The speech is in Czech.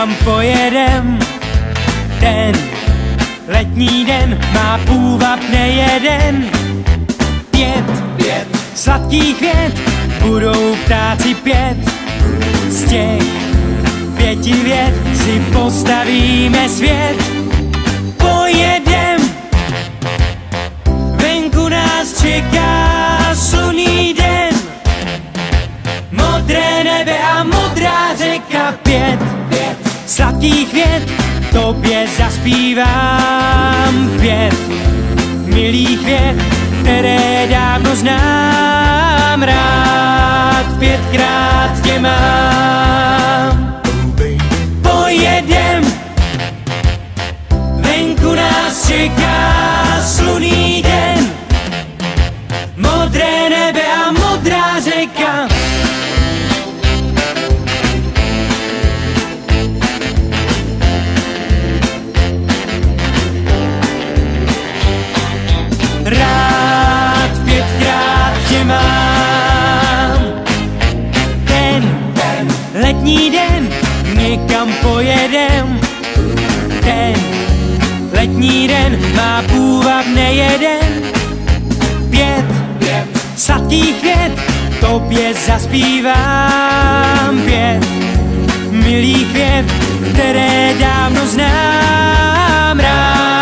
někam pojedem. Ten letní den má půvab nejeden. Pět sladkých vět budou ptáci pět. Z těch 5 vět si postavíme svět. Pojedem, venku nás čeká slunný den. Modré nebe a modrá řeka. 5 sladkých vět tobě zaspívám. 5 milých vět, které dávno znám. Rád 5krát tě mám. Pojedem, venku nás čeká slunný den. Modré nebe a modrá řeka. Rád 5krát tě mám. Ten letní den někam pojedem. Ten letní den má půvab nejeden. 5 sladkých vět tobě zaspívám. 5 milých vět, které dávno znám. Rád